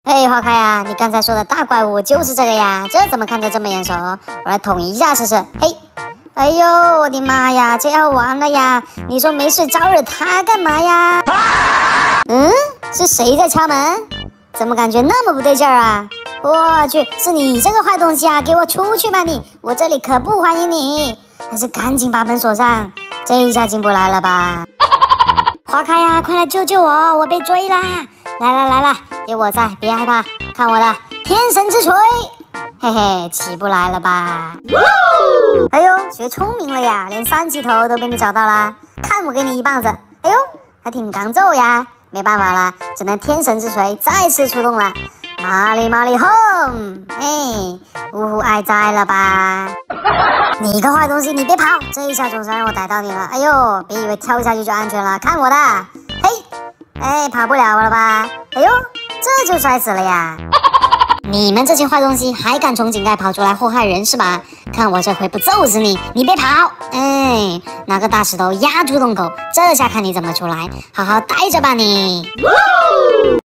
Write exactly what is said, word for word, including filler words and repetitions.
嘿，花开呀，你刚才说的大怪物就是这个呀，这怎么看着这么眼熟？我来捅一下试试。嘿，哎呦，我的妈呀，这要完了呀！你说没事招惹他干嘛呀？嗯，是谁在敲门？怎么感觉那么不对劲儿啊？我去，是你这个坏东西啊！给我出去吧你！我这里可不欢迎你！还是赶紧把门锁上，这一下进不来了吧？花开呀，快来救救我！我被追啦！来了来了，有我在，别害怕，看我的天神之锤！嘿嘿，起不来了吧？哎呦，学聪明了呀，连三级头都被你找到了，看我给你一棒子！哎呦，还挺刚揍呀！没办法了，只能天神之锤再次出动了。麻利麻利轰！哎，呜呼，爱栽了吧？你个坏东西，你别跑！这一下总算让我逮到你了。哎呦，别以为跳下去就安全了，看我的！嘿，哎，跑不了了吧？哎呦，这就摔死了呀！你们这些坏东西还敢从井盖跑出来祸害人是吧？看我这回不揍死你！你别跑！哎，拿个大石头压住洞口，这下看你怎么出来！好好待着吧你！